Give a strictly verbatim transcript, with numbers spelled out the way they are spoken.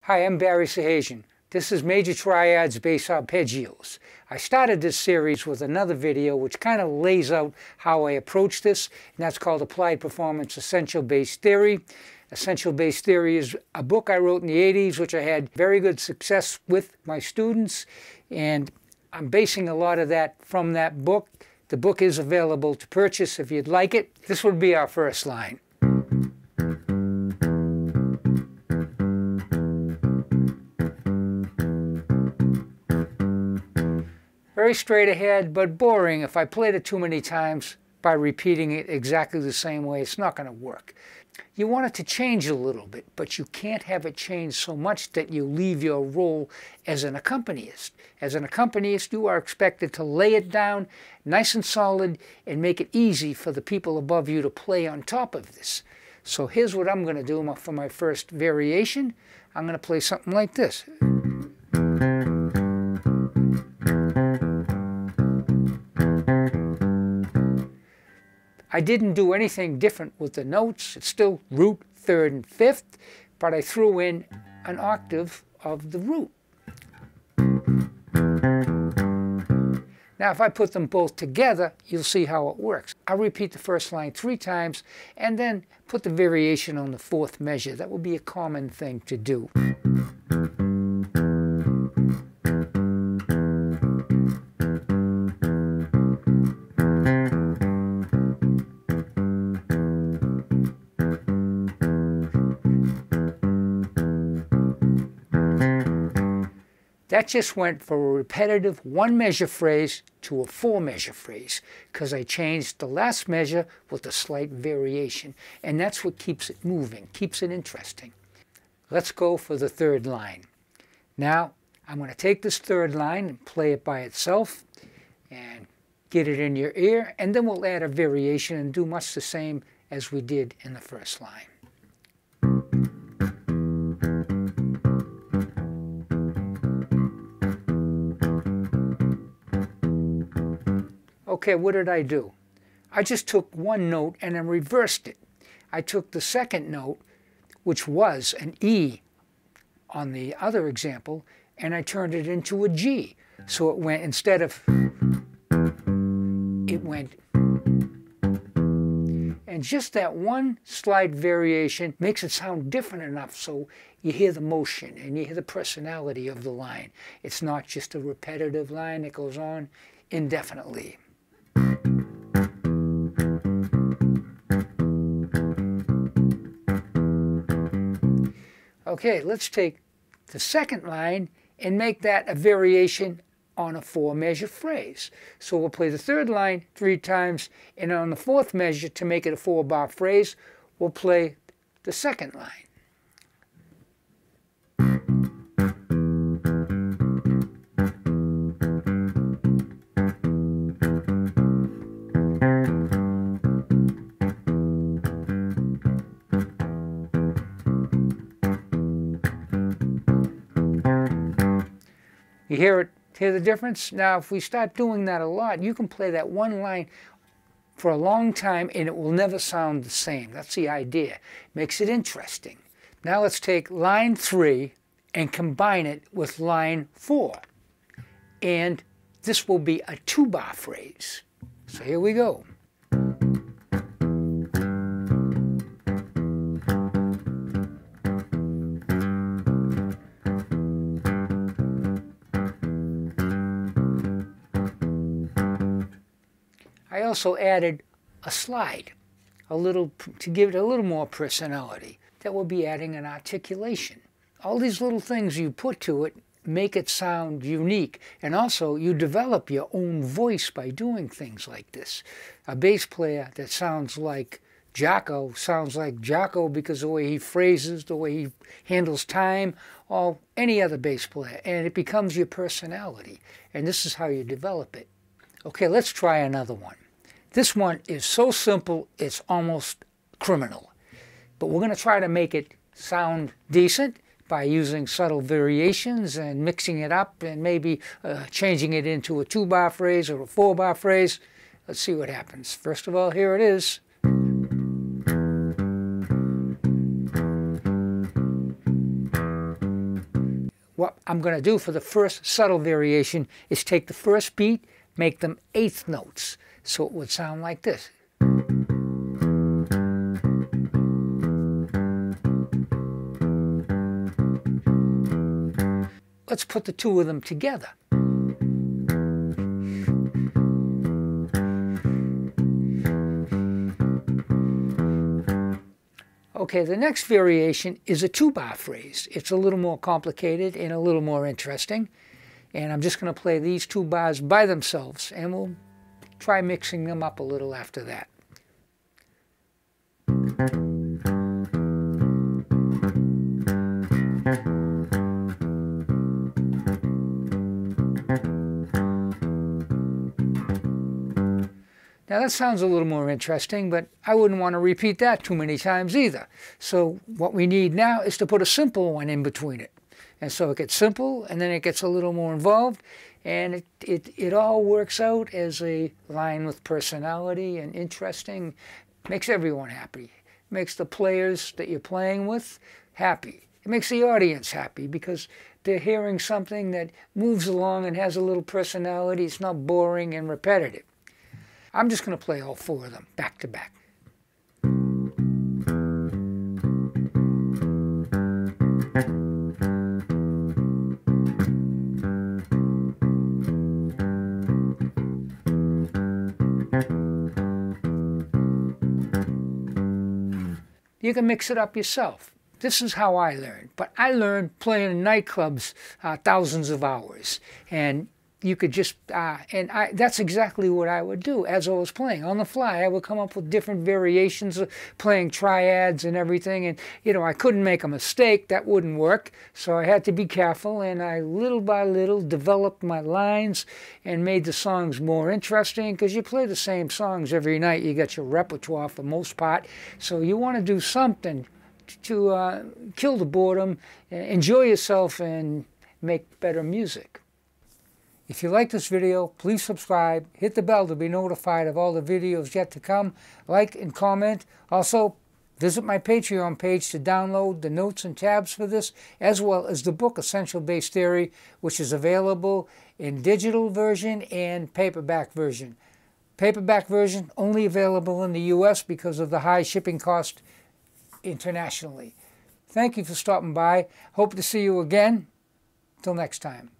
Hi, I'm Barry Sahajian. This is Major Triads bass arpeggios. I started this series with another video which kind of lays out how I approach this, and that's called Applied Performance Essential Bass Theory. Essential Bass Theory is a book I wrote in the eighties, which I had very good success with my students, and I'm basing a lot of that from that book. The book is available to purchase if you'd like it. This would be our first line. Very straight ahead, but boring. If I played it too many times by repeating it exactly the same way, it's not going to work. You want it to change a little bit, but you can't have it change so much that you leave your role as an accompanist. As an accompanist, you are expected to lay it down nice and solid and make it easy for the people above you to play on top of this. So here's what I'm going to do for my first variation. I'm going to play something like this. I didn't do anything different with the notes. It's still root, third, and fifth, but I threw in an octave of the root. Now, if I put them both together, you'll see how it works. I'll repeat the first line three times and then put the variation on the fourth measure. That would be a common thing to do. That just went from a repetitive one-measure phrase to a four-measure phrase because I changed the last measure with a slight variation. And that's what keeps it moving, keeps it interesting. Let's go for the third line. Now, I'm going to take this third line and play it by itself and get it in your ear, and then we'll add a variation and do much the same as we did in the first line. Okay, what did I do? I just took one note and then reversed it. I took the second note, which was an E on the other example, and I turned it into a G. So it went, instead of, it went, and just that one slight variation makes it sound different enough so you hear the motion and you hear the personality of the line. It's not just a repetitive line that goes on indefinitely. Okay, let's take the second line and make that a variation on a four-measure phrase. So we'll play the third line three times, and on the fourth measure, to make it a four-bar phrase, we'll play the second line. You hear it, hear the difference? Now, if we start doing that a lot, you can play that one line for a long time and it will never sound the same. That's the idea. Makes it interesting. Now let's take line three and combine it with line four. And this will be a two-bar phrase. So here we go. I also added a slide, a little, to give it a little more personality. That will be adding an articulation. All these little things you put to it make it sound unique, and also you develop your own voice by doing things like this. A bass player that sounds like Jocko sounds like Jocko because the way he phrases, the way he handles time, or any other bass player, and it becomes your personality, and this is how you develop it. Okay, let's try another one. This one is so simple, it's almost criminal. But we're going to try to make it sound decent by using subtle variations and mixing it up and maybe uh, changing it into a two-bar phrase or a four-bar phrase. Let's see what happens. First of all, here it is. what I'm going to do for the first subtle variation is take the first beat, make them eighth notes. So it would sound like this. Let's put the two of them together. Okay, the next variation is a two-bar phrase. It's a little more complicated and a little more interesting. And I'm just going to play these two bars by themselves, and we'll try mixing them up a little after that. Now that sounds a little more interesting, but I wouldn't want to repeat that too many times either. So what we need now is to put a simple one in between it. And so it gets simple, and then it gets a little more involved, and it, it, it all works out as a line with personality and interesting. Makes everyone happy. Makes the players that you're playing with happy. It makes the audience happy because they're hearing something that moves along and has a little personality. It's not boring and repetitive. I'm just going to play all four of them back to back. You can mix it up yourself. This is how I learned. But I learned playing in nightclubs uh, thousands of hours. And you could just, uh, and I, that's exactly what I would do as I was playing. On the fly, I would come up with different variations of playing triads and everything. And, you know, I couldn't make a mistake. That wouldn't work. So I had to be careful. And I, little by little, developed my lines and made the songs more interesting. Because you play the same songs every night. You got your repertoire for the most part. So you want to do something to uh, kill the boredom, enjoy yourself, and make better music. If you like this video, please subscribe, hit the bell to be notified of all the videos yet to come, like and comment. Also, visit my Patreon page to download the notes and tabs for this, as well as the book Essential Bass Theory, which is available in digital version and paperback version. Paperback version only available in the U S because of the high shipping cost internationally. Thank you for stopping by. Hope to see you again. Till next time.